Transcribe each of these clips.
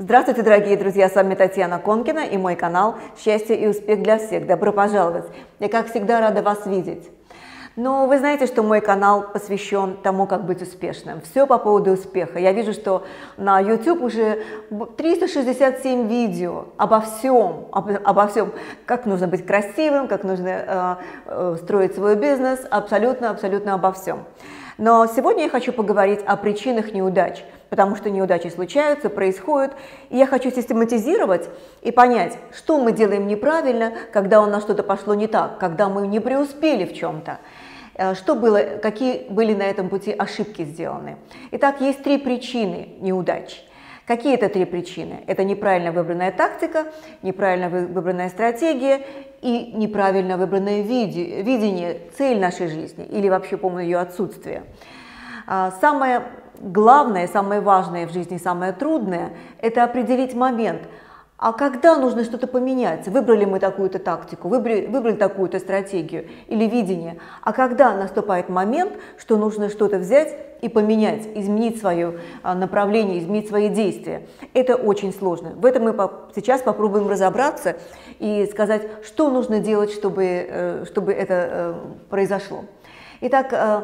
Здравствуйте, дорогие друзья, с вами Татьяна Конкина и мой канал «Счастье и успех для всех». Добро пожаловать! Я, как всегда, рада вас видеть. Но вы знаете, что мой канал посвящен тому, как быть успешным. Все по поводу успеха. Я вижу, что на YouTube уже 367 видео обо всем, как нужно быть красивым, как нужно строить свой бизнес, абсолютно обо всем. Но сегодня я хочу поговорить о причинах неудач, потому что неудачи случаются, происходят, и я хочу систематизировать и понять, что мы делаем неправильно, когда у нас что-то пошло не так, когда мы не преуспели в чем-то, какие были на этом пути ошибки сделаны. Итак, есть три причины неудач. Какие это три причины? Это неправильно выбранная тактика, неправильно выбранная стратегия и неправильно выбранное видение, цель нашей жизни или вообще полное ее отсутствие. Самое главное, самое важное в жизни, самое трудное – это определить момент. А когда нужно что-то поменять? Выбрали мы такую-то тактику, выбрали такую-то стратегию или видение. А когда наступает момент, что нужно что-то взять и поменять, изменить свое направление, изменить свои действия? Это очень сложно. В этом мы сейчас попробуем разобраться и сказать, что нужно делать, чтобы это произошло. Итак,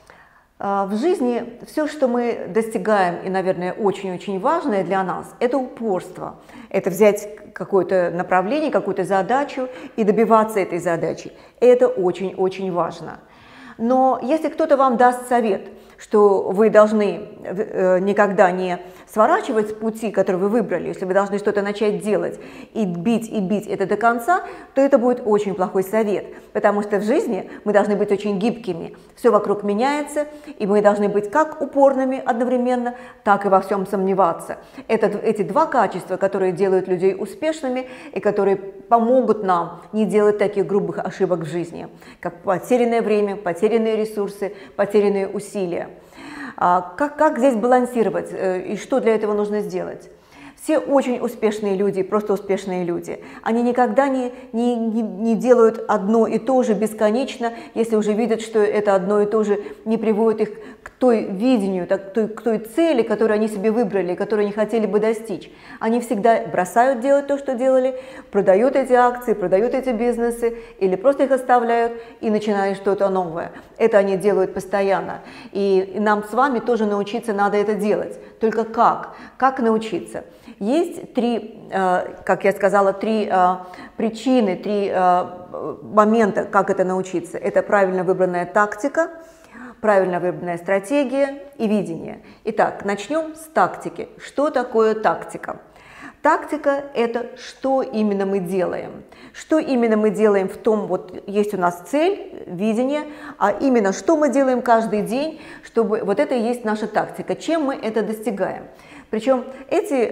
в жизни все, что мы достигаем, и, наверное, очень-очень важное для нас, это упорство. Это взять какое-то направление, какую-то задачу и добиваться этой задачи. Это очень-очень важно. Но если кто-то вам даст совет, что вы должны никогда не сворачивать с пути, который вы выбрали, если вы должны что-то начать делать и бить это до конца, то это будет очень плохой совет, потому что в жизни мы должны быть очень гибкими. Все вокруг меняется, и мы должны быть как упорными одновременно, так и во всем сомневаться. Эти два качества, которые делают людей успешными и которые помогут нам не делать таких грубых ошибок в жизни, как потерянное время, потерянные ресурсы, потерянные усилия. Как здесь балансировать и что для этого нужно сделать? Все очень успешные люди, просто успешные люди, они никогда не делают одно и то же бесконечно, если уже видят, что это одно и то же не приводит их к той видению, к той цели, которую они себе выбрали, которую они хотели бы достичь. Они всегда бросают делать то, что делали, продают эти акции, продают эти бизнесы или просто их оставляют и начинают что-то новое. Это они делают постоянно. И нам с вами тоже научиться надо это делать. Только как? Как научиться? Есть как я сказала, три причины, три момента, как это научиться. Это правильно выбранная тактика, правильно выбранная стратегия и видение. Итак, начнем с тактики. Что такое тактика? Тактика – это что именно мы делаем. Что именно мы делаем в том, вот есть у нас цель, видение, а именно что мы делаем каждый день, чтобы вот это и есть наша тактика, чем мы это достигаем. Причем эти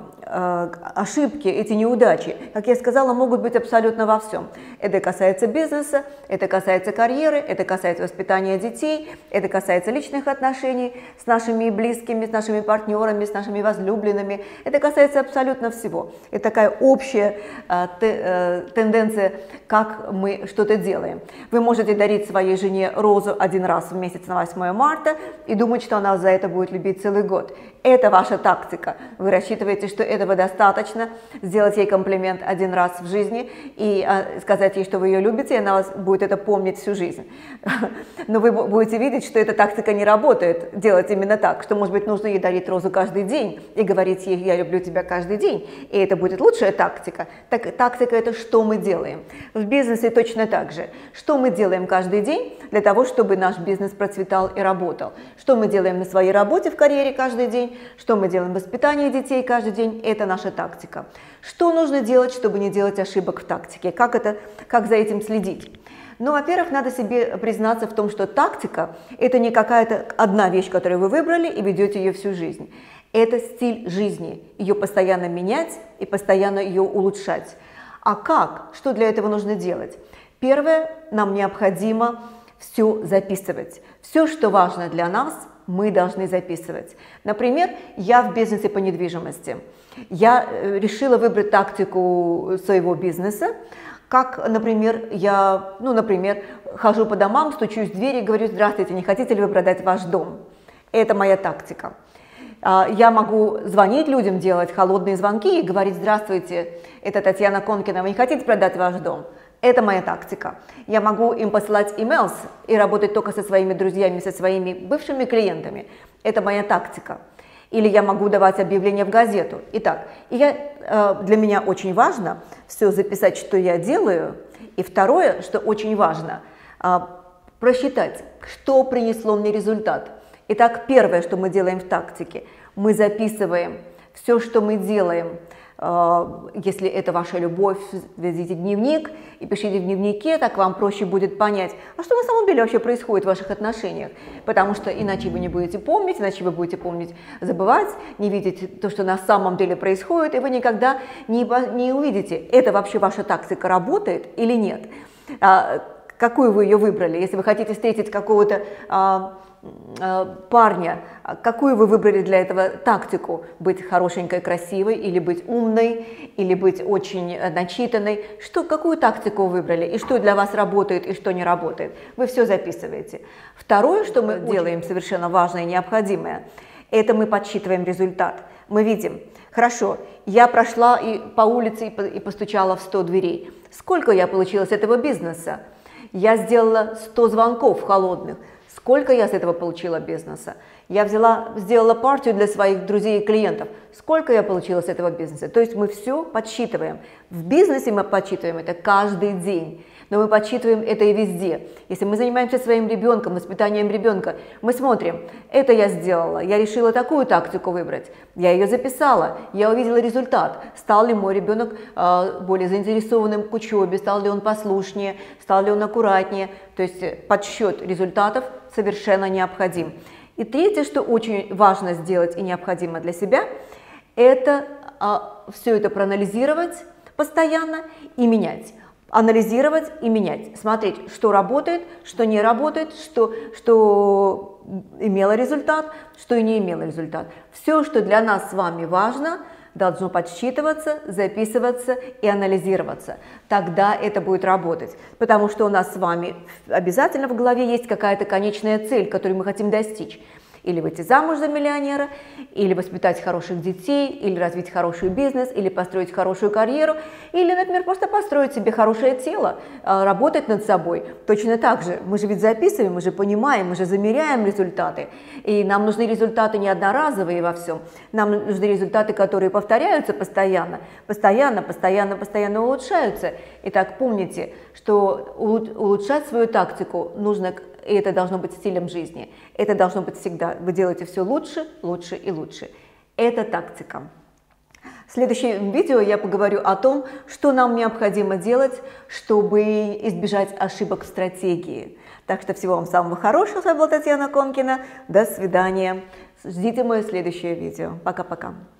ошибки, эти неудачи, как я сказала, могут быть абсолютно во всем. Это касается бизнеса, это касается карьеры, это касается воспитания детей, это касается личных отношений с нашими близкими, с нашими партнерами, с нашими возлюбленными. Это касается абсолютно всего. Это такая общая тенденция, как мы что-то делаем. Вы можете дарить своей жене розу один раз в месяц на 8 марта и думать, что она за это будет любить целый год. Это ваша тактика. Вы рассчитываете, что этого достаточно, сделать ей комплимент один раз в жизни и сказать ей, что вы ее любите, и она вас будет это помнить всю жизнь. Но вы будете видеть, что эта тактика не работает, делать именно так, что, может быть, нужно ей дарить розу каждый день и говорить ей «я люблю тебя каждый день», и это будет лучшая тактика. Так, тактика – это что мы делаем. В бизнесе точно так же. Что мы делаем каждый день для того, чтобы наш бизнес процветал и работал. Что мы делаем на своей работе в карьере каждый день, что мы делаем в воспитании детей каждый день, это наша тактика. Что нужно делать, чтобы не делать ошибок в тактике? Как за этим следить? Ну, во-первых, надо себе признаться в том, что тактика – это не какая-то одна вещь, которую вы выбрали и ведете ее всю жизнь. Это стиль жизни, ее постоянно менять и постоянно ее улучшать. А как? Что для этого нужно делать? Первое, нам необходимо все записывать. Все, что важно для нас, мы должны записывать. Например, я в бизнесе по недвижимости. Я решила выбрать тактику своего бизнеса, как, например, я хожу по домам, стучусь в двери и говорю: здравствуйте, не хотите ли вы продать ваш дом? Это моя тактика. Я могу звонить людям, делать холодные звонки и говорить: здравствуйте, это Татьяна Конкина, вы не хотите продать ваш дом? Это моя тактика. Я могу им посылать emails и работать только со своими друзьями, со своими бывшими клиентами. Это моя тактика. Или я могу давать объявление в газету. Итак, для меня очень важно все записать, что я делаю. И второе, что очень важно, просчитать, что принесло мне результат. Итак, первое, что мы делаем в тактике, мы записываем все, что мы делаем. Если это ваша любовь, ведите дневник и пишите в дневнике, так вам проще будет понять, а что на самом деле вообще происходит в ваших отношениях. Потому что иначе вы не будете помнить, иначе вы будете помнить, забывать, не видеть то, что на самом деле происходит, и вы никогда не увидите, это вообще ваша тактика работает или нет. Какую вы ее выбрали? Если вы хотите встретить какого-то парня, какую вы выбрали для этого тактику? Быть хорошенькой, красивой, или быть умной, или быть очень начитанной? Какую тактику вы выбрали, и что для вас работает, и что не работает? Вы все записываете. Второе, что мы делаем совершенно важное и необходимое, это мы подсчитываем результат. Мы видим, хорошо, я прошла по улице и постучала в 100 дверей. Сколько я получила с этого бизнеса? Я сделала 100 звонков холодных. Сколько я с этого получила бизнеса? Я сделала партию для своих друзей и клиентов. Сколько я получила с этого бизнеса? То есть мы все подсчитываем. В бизнесе мы подсчитываем это каждый день, но мы подсчитываем это и везде. Если мы занимаемся своим ребенком, воспитанием ребенка, мы смотрим, это я сделала, я решила такую тактику выбрать, я ее записала, я увидела результат. Стал ли мой ребенок более заинтересованным к учебе, стал ли он послушнее, стал ли он аккуратнее. То есть подсчет результатов совершенно необходим. И третье, что очень важно сделать и необходимо для себя, это все это проанализировать постоянно и менять. Анализировать и менять, смотреть, что работает, что не работает, что имело результат, что не имело результат. Все, что для нас с вами важно, должно подсчитываться, записываться и анализироваться. Тогда это будет работать, потому что у нас с вами обязательно в голове есть какая-то конечная цель, которую мы хотим достичь. Или выйти замуж за миллионера, или воспитать хороших детей, или развить хороший бизнес, или построить хорошую карьеру, или, например, просто построить себе хорошее тело, работать над собой. Точно так же. Мы же ведь записываем, мы же понимаем, мы же замеряем результаты. И нам нужны результаты не одноразовые во всем. Нам нужны результаты, которые повторяются постоянно, постоянно улучшаются. Итак, помните, что улучшать свою тактику нужно, и это должно быть стилем жизни. Это должно быть всегда. Вы делаете все лучше, лучше и лучше. Это тактика. В следующем видео я поговорю о том, что нам необходимо делать, чтобы избежать ошибок в стратегии. Так что всего вам самого хорошего. С вами была Татьяна Конкина. До свидания. Ждите мое следующее видео. Пока-пока.